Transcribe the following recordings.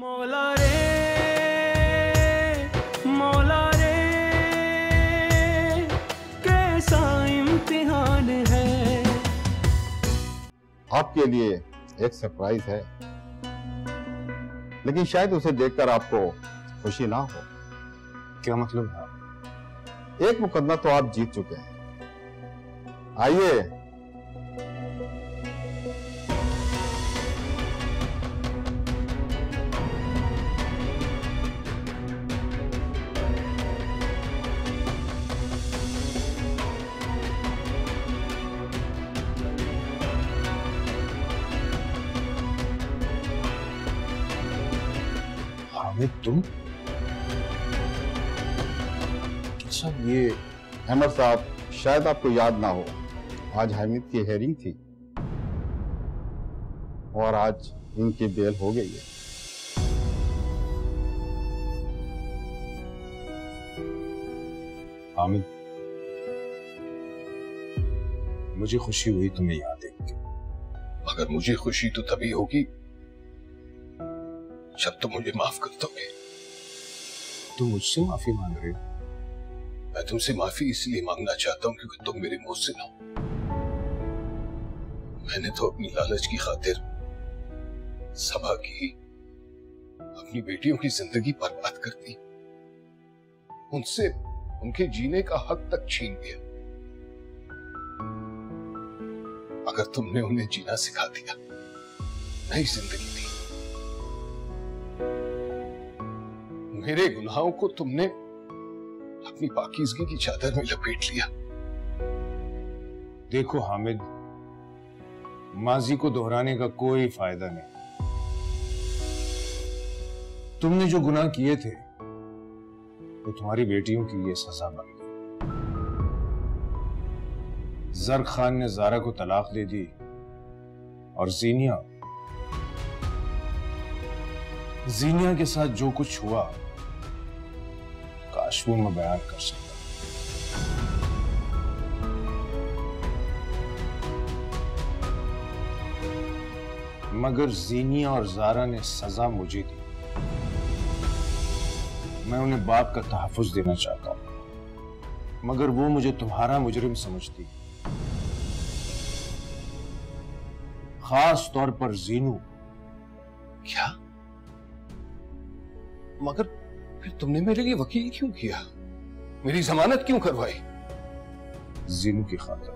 मौला रे मौला रे कैसा इम्तिहान है। आपके लिए एक सरप्राइज है, लेकिन शायद उसे देखकर आपको खुशी ना हो। क्या मतलब है? एक मुकदमा तो आप जीत चुके हैं। आइए। हामिद, तुम? सब ये अहमद साहब, शायद आपको याद ना हो, आज हामिद की हेयरिंग थी और आज इनकी बेल हो गई है। हामिद, मुझे खुशी हुई तुम्हें यहाँ देख के, मगर मुझे खुशी तो तभी होगी जब तुम मुझे माफ कर दोगे। तुम मुझसे माफी मांग रहे हो? मैं तुमसे माफी इसलिए मांगना चाहता हूं क्योंकि तुम मेरे मोहसिन हो। मैंने तो अपनी लालच की खातिर सबा की अपनी बेटियों की जिंदगी बर्बाद कर दी, उनसे उनके जीने का हक तक छीन लिया। अगर तुमने उन्हें जीना सिखा दिया, नई जिंदगी दी, मेरे गुनाहों को तुमने अपनी पाकीज़गी की चादर में लपेट लिया। देखो हामिद, माजी को दोहराने का कोई फायदा नहीं। तुमने जो गुनाह किए थे वो तुम्हारी बेटियों की ये सजा बन गई। जर खान ने जारा को तलाक दे दी और जीनिया के साथ जो कुछ हुआ काश वो मैं बयान कर सकता। मगर जीनिया और जारा ने सजा मुझे दी। मैं उन्हें बाप का तहफ्फुज देना चाहता हूं, मगर वो मुझे तुम्हारा मुजरिम समझती, खास तौर पर जीनू। क्या? मगर फिर तुमने मेरे लिए वकील क्यों किया? मेरी जमानत क्यों करवाई? जीनू की खातिर।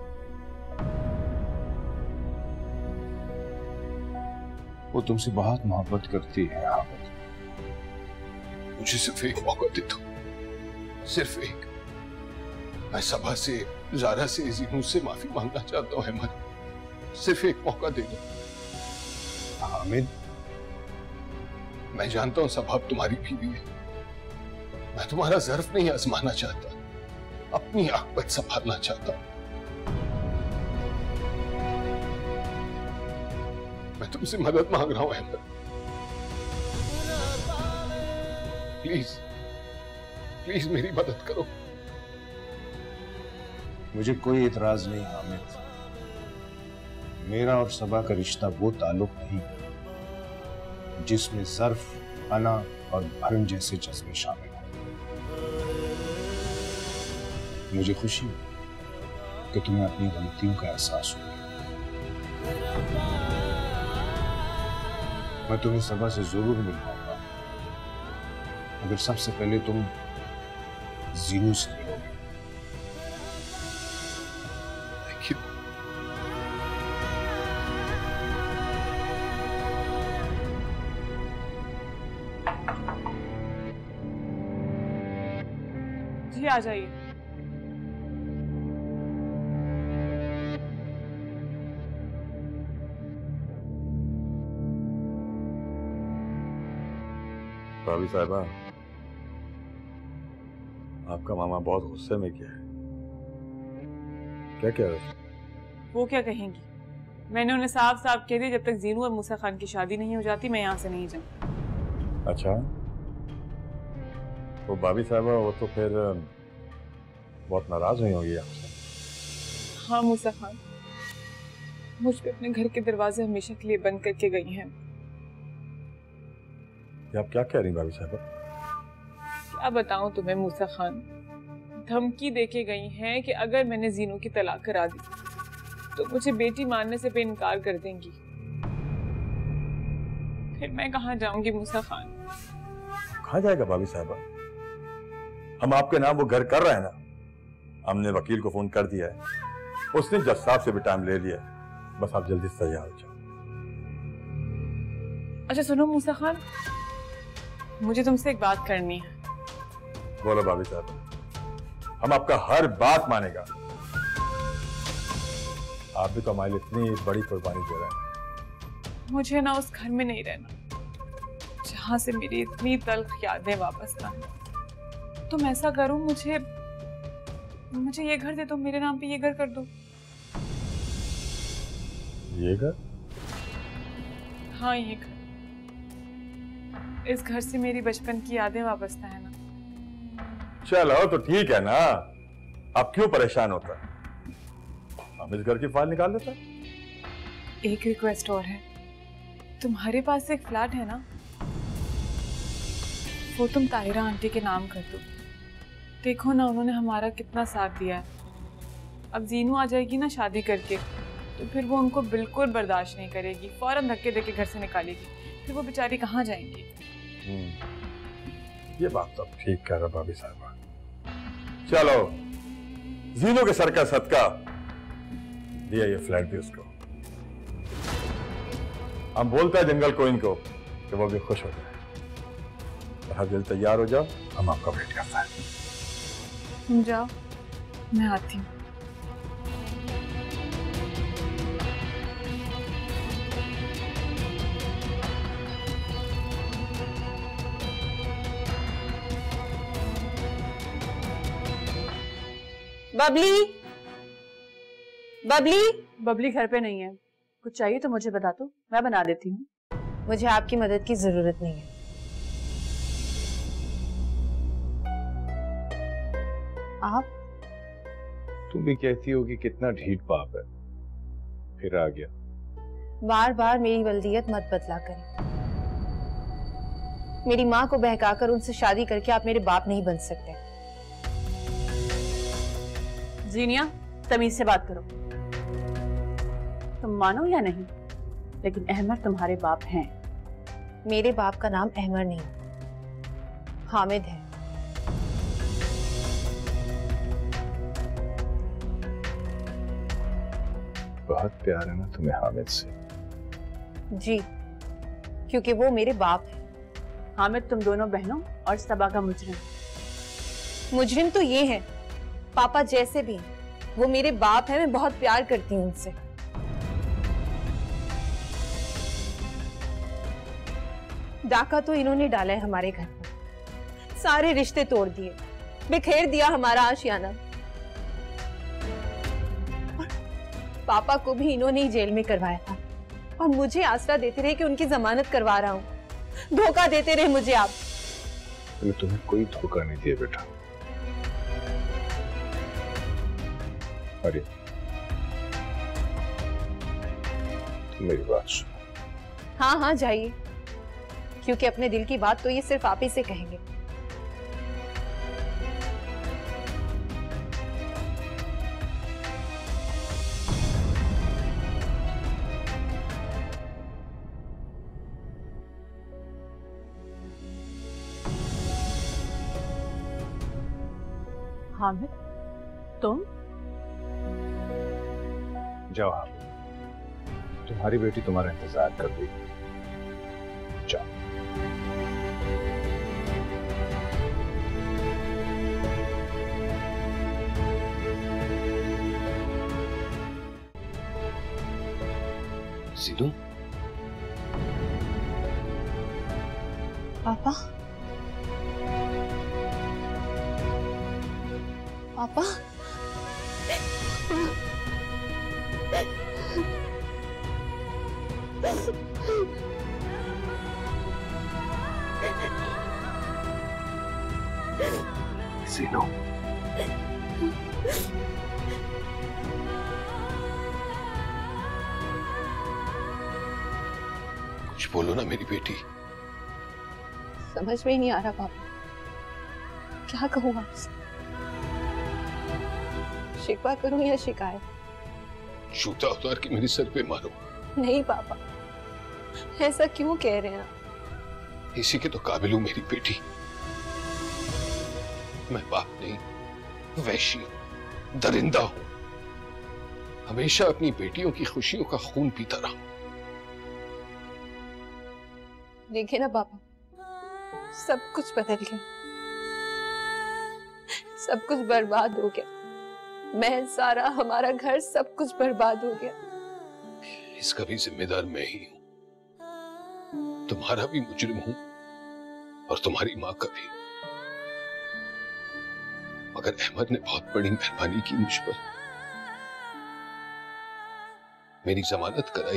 वो तुमसे बहुत मोहब्बत करती है हामिद। मुझे सिर्फ एक मौका दे दो, सिर्फ एक। मैं सबा से, जारा से, जीनू से माफी मांगना चाहता हूं अहमद, सिर्फ एक मौका दे दो। हामिद, मैं जानता हूं सबा तुम्हारी बीवी है, मैं तुम्हारा ज़र्फ नहीं आजमाना चाहता, अपनी आकबत संभालना चाहता हूं। मैं तुमसे मदद मांग रहा हूं अहमद, प्लीज प्लीज मेरी मदद करो। मुझे कोई इतराज नहीं हामिद। मेरा और सबा का रिश्ता वो ताल्लुक नहीं जिसमें ज़र्फ, अना और भरम जैसे जज्बे शामिल हैं। मुझे खुशी है कि तुम्हें अपनी गलतियों का एहसास हो। मैं तुम्हें सबा से जरूर मिल पाऊंगा, मगर सबसे पहले तुम जीनू से मिलोगे। जी आ जाइए। भाभी साहिबा, आपका मामा बहुत गुस्से में क्या है? क्या कह रहे थे? वो क्या कहेंगी? मैंने उन्हें साफ साफ कह दिया जब तक जीनू और मूसा खान की शादी नहीं हो जाती मैं यहाँ से नहीं जाऊँ। अच्छा, तो भाभी साहिबा वो तो फिर बहुत नाराज हुई होगी आपसे। हाँ मूसा खान, मुझ पे अपने घर के दरवाजे हमेशा के लिए बंद करके गई हैं। ये आप क्या कह रही भाभी साहब? क्या बताऊं तुम्हें मूसा खान, धमकी देके गई हैं कि अगर मैंने जीनू की तलाक करा दी तो मुझे बेटी मानने से पे इनकार कर देंगी। फिर मैं कहाँ जाऊंगी मूसा खान? कहाँ जाएगा भाभी साहब? हम आपके नाम वो घर कर रहे हैं ना। हमने वकील को फोन कर दिया है, उसने जज साहब से भी टाइम ले लिया है। बस आप जल्दी से तैयार हो जाओ। अच्छा सुनो मूसा खान, मुझे तुमसे एक बात करनी है। बोलो भाभी साहब, हम आपका हर बात मानेगा। आप भी तो हमारे लिए इतनी बड़ी कुर्बानी दे रहे हैं। मुझे ना उस घर में नहीं रहना जहां से मेरी इतनी तल्ख यादें वापस ना। तुम ऐसा करो, मुझे ये घर दे दो, मेरे नाम पे ये घर कर दो। ये घर? हाँ ये घर। इस घर से मेरी बचपन की यादें वापस ना है ना। चलो तो ठीक है ना, आप क्यों परेशान होता है? हम इस घर की फाइल निकाल लेते हैं। एक रिक्वेस्ट और है, तुम्हारे पास एक फ्लैट है ना, वो तुम ताहिरा आंटी के नाम कर दो। देखो ना, उन्होंने हमारा कितना साथ दिया है। अब जीनू आ जाएगी ना शादी करके, तो फिर वो उनको बिल्कुल बर्दाश्त नहीं करेगी, फौरन धक्के देके घर से निकालेगी। फिर वो बेचारी कहाँ जाएंगी? ये बात तो ठीक कह रहा भाभी साहब। चलो, जीनू के सर का सदका दिया ये फ्लैट भी उसको। हम बोलते हैं जंगल को इनको कि वो भी खुश हो जाए। हर दिल तैयार हो जाओ, हम आपका वेट करते हैं। तुम जाओ, मैं आती हूँ। बबली, बबली, बबली घर पे नहीं है। कुछ चाहिए तो मुझे बता दो, मैं बना देती हूँ। मुझे आपकी मदद की जरूरत नहीं है। आप? तुम भी कहती हो कि कितना ढीठ बाप है, फिर आ गया। बार बार मेरी वल्दियत मत बदला करें। मेरी माँ को बहकाकर उनसे शादी करके आप मेरे बाप नहीं बन सकते। जीनिया, तमीज से बात करो। तुम मानो या नहीं, लेकिन अहमर तुम्हारे बाप हैं। मेरे बाप का नाम अहमर नहीं, हामिद है। बहुत प्यार है ना तुम्हें हामिद से? जी, क्योंकि वो मेरे बाप है। हामिद तुम दोनों बहनों और सबा का मुजरिम। मुजरिम तो ये है, पापा जैसे भी हैं, वो मेरे बाप है। मैं बहुत प्यार करती हूँ उनसे। डाका तो इन्होंने डाला है हमारे घर पर, सारे रिश्ते तोड़ दिए, बिखेर दिया हमारा आशियाना। और पापा को भी इन्होंने ही जेल में करवाया था, और मुझे आसरा देते रहे कि उनकी जमानत करवा रहा हूँ। धोखा देते रहे मुझे आप। मैंने तुम्हें कोई धोखा नहीं दिया बेटा। अरे तुम मेरी बात सुनो। हाँ हाँ जाइए, क्योंकि अपने दिल की बात तो ये सिर्फ आप ही से कहेंगे। हामिद, तुम? जाओ हामिद, तुम्हारी बेटी तुम्हारा इंतजार कर रही है। जाओ। सीनू, पापा, पापा, सीनू, कुछ बोलो ना मेरी बेटी। समझ में ही नहीं आ रहा पापा, क्या कहूँ आपसे? शिकवा करूं या शिकायत? जूता उतार के मेरे सर पे मारो। नहीं पापा, ऐसा क्यों कह रहे हैं आप? इसी के तो काबिल हूं मेरी बेटी। मैं बाप नहीं, वैश्य, दरिंदा हूं। हमेशा अपनी बेटियों की खुशियों का खून पीता रहा। देखिए ना पापा, सब कुछ बदल गया, सब कुछ बर्बाद हो गया। मैं, सारा, हमारा घर, सब कुछ बर्बाद हो गया। इसका भी जिम्मेदार मैं ही हूं। तुम्हारा भी मुजरिम हूं और तुम्हारी मां का भी। मगर अहमद ने बहुत बड़ी मेहरबानी की मुझ पर, मेरी जमानत कराई,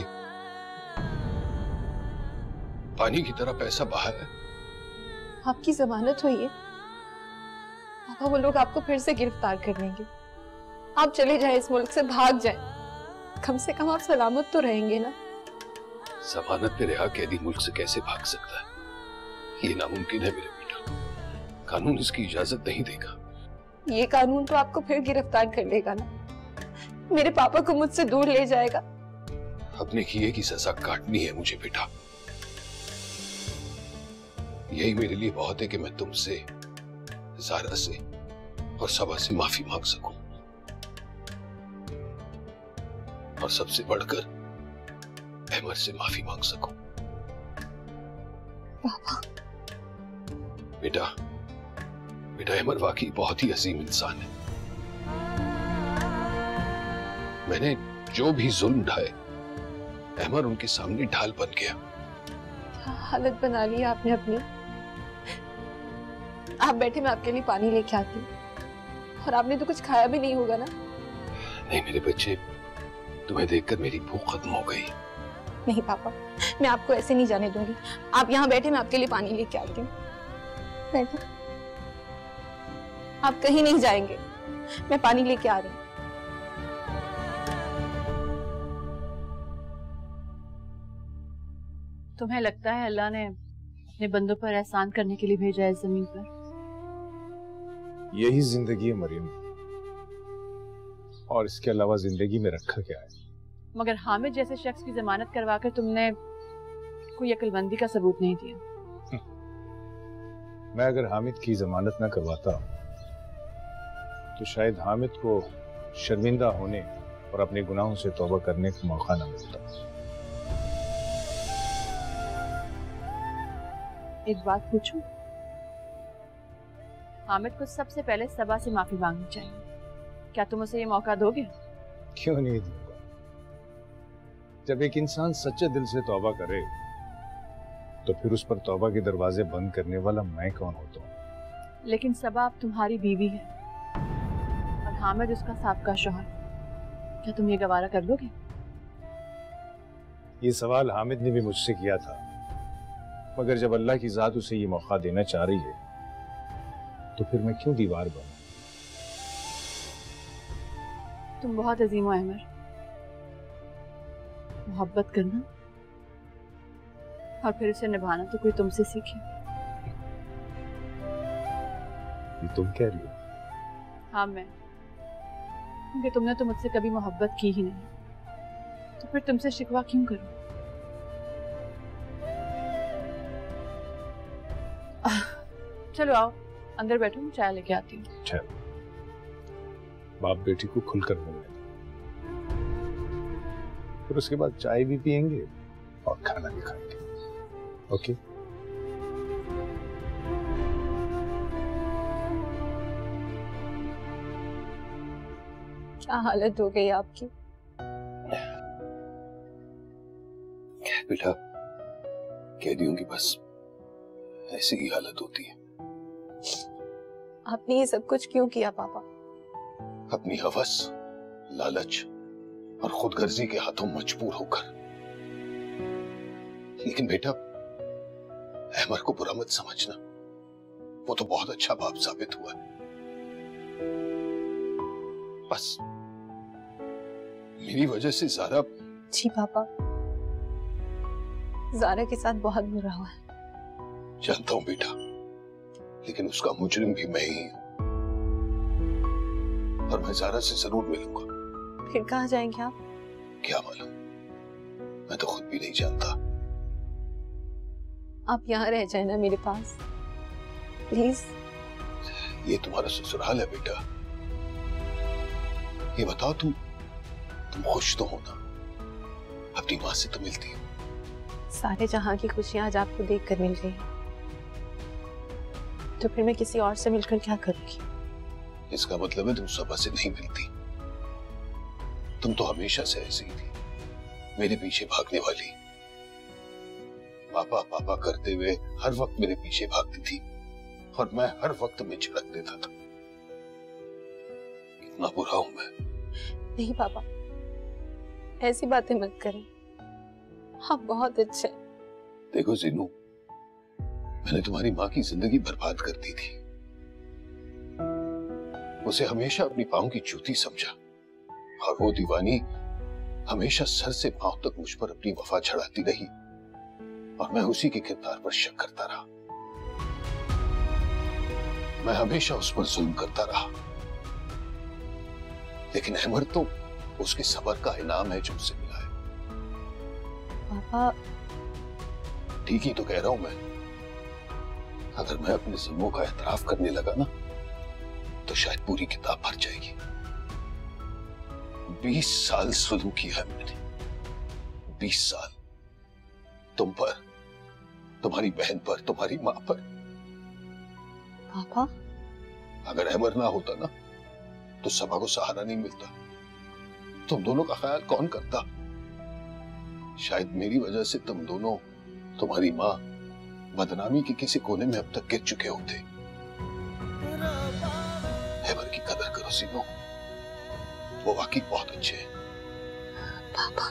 पानी की तरह पैसा बहाया। आपकी जमानत हुई है पापा? वो लोग आपको फिर से गिरफ्तार कर लेंगे। आप चले जाएं, इस मुल्क से भाग जाएं। कम से कम आप सलामत तो रहेंगे ना? जमानत पे रिहा कैदी मुल्क से कैसे भाग सकता है? ये नामुमकिन है मेरे बेटा। कानून इसकी इजाजत नहीं देगा। ये कानून तो आपको फिर गिरफ्तार कर लेगा ना? मेरे पापा को मुझसे दूर ले जाएगा। अपने किए की सजा काटनी है मुझे बेटा। यही मेरे लिए बहुत है कि मैं तुमसे, ज़ारा से और सबा से माफी मांग सकूं, और सबसे बढ़कर अहमद से माफी मांग सकूं। पापा। बेटा, अहमद वाकई बहुत ही अजीम इंसान है। मैंने जो भी जुल्म ढाए, अहमद उनके सामने ढाल बन गया। हालत बना ली आपने अपनी। आप बैठे, मैं आपके लिए पानी लेके आती हूँ। और आपने तो कुछ खाया भी नहीं होगा ना? नहीं मेरे बच्चे, तुम्हें देखकर मेरी भूख खत्म हो गई। नहीं पापा, मैं आपको ऐसे नहीं जाने दूंगी। आप यहाँ बैठे, मैं आपके लिए पानी लेके आती हूँ। बैठे, आप कहीं नहीं जाएंगे। मैं पानी लेके आ रही हूँ। तुम्हें लगता है अल्लाह ने अपने बंदों पर एहसान करने के लिए भेजा है जमीन पर? यही जिंदगी है मरियम, और इसके अलावा जिंदगी में रखा क्या है? मगर हामिद जैसे शख्स की जमानत करवाकर तुमने कोई अक्लमंदी का सबूत नहीं दिया। मैं अगर हामिद की जमानत ना करवाता तो शायद हामिद को शर्मिंदा होने और अपने गुनाहों से तौबा करने का मौका न मिलता। एक बात पूछूं? हामिद को सबसे पहले सबा से माफी मांगनी चाहिए। क्या तुम उसे ये मौका दोगे? क्यों नहीं दूंगा? जब एक इंसान सच्चे दिल से तौबा करे तो फिर उस पर तौबा के दरवाजे बंद करने वाला मैं कौन होता हूँ? लेकिन सबा अब तुम्हारी बीवी है और हामिद उसका साबका शौहर। क्या तुम ये गवारा कर लोगे? ये सवाल हामिद ने भी मुझसे किया था, मगर जब अल्लाह की जात उसे ये मौका देना चाह रही है तो फिर मैं क्यों दीवार बनूं? तुम बहुत अजीम हो अहमद। मोहब्बत करना और फिर उसे निभाना तो कोई तुमसे सीखे। ये तुम कह रही हो? हाँ मैं, क्योंकि तुमने तो मुझसे कभी मोहब्बत की ही नहीं, तो फिर तुमसे शिकवा क्यों करूं? चलो आओ अंदर बैठो, मैं चाय लेके आती हूँ। चल, बाप बेटी को खुलकर मिलने दो, फिर उसके बाद चाय भी पियेंगे और खाना भी खाएंगे। ओके? क्या हालत हो गई आपकी? बेटा, कैदियों की बस ऐसी ही हालत होती है। आपने ये सब कुछ क्यों किया पापा? अपनी हवस, लालच और खुदगर्जी के हाथों मजबूर होकर। लेकिन बेटा, अहमद को बुरा मत समझना, वो तो बहुत अच्छा बाप साबित हुआ। बस मेरी वजह से ज़ारा। जी पापा, ज़ारा के साथ बहुत बुरा हुआ है। जानता हूं बेटा, लेकिन उसका मुजरिम भी मैं ही हूं। और मैं ज़ारा से जरूर मिलूंगा। फिर कहाँ जाएंगे आप? क्या मालूम, मैं तो खुद भी नहीं जानता। आप यहाँ रह जाए ना मेरे पास, प्लीज। ये तुम्हारा ससुराल है बेटा। ये बताओ, तुम खुश तो हो ना? अपनी माँ से तो मिलती हो। सारे जहां की खुशियां आज आपको देख कर मिल रही हैं, तो फिर मैं किसी और से मिलकर क्या करूंगी? इसका मतलब है तुम सबा से नहीं मिलती। तुम तो हमेशा से ऐसी ही थी, मेरे पीछे भागने वाली। पापा पापा करते हुए हर वक्त मेरे पीछे भागती थी और मैं हर वक्त में झिड़क देता था। कितना बुरा हूं मैं। नहीं पापा, ऐसी बातें मत करें, आप बहुत अच्छे हैं। देखो जीनू, मैंने तुम्हारी माँ की जिंदगी बर्बाद कर दी थी। उसे हमेशा अपनी पाँव की जूती समझा और वो दीवानी हमेशा सर से पांव तक मुझ पर अपनी वफा चढ़ाती रही और मैं उसी के किरदार पर शक करता रहा। मैं हमेशा उस पर जुल्म करता रहा, लेकिन अहमर तो उसके सब्र का इनाम है जो उसे मिला है। पापा, ठीक ही तो कह रहा हूं मैं। अगर मैं अपने जुल्मों का एतराफ करने लगा ना, तो शायद पूरी किताब भर जाएगी। 20 साल जुल्म किया है मैंने, 20 साल। तुम पर, तुम्हारी बहन पर, तुम्हारी मां पर। पापा, अगर अहमर ना होता ना, तो सबा को सहारा नहीं मिलता। तुम दोनों का ख्याल कौन करता? शायद मेरी वजह से तुम दोनों, तुम्हारी मां, बदनामी के किसी कोने में अब तक गिर चुके होते। अहमर की कदर करो सीनो, वो वाकई बहुत अच्छे हैं। पापा।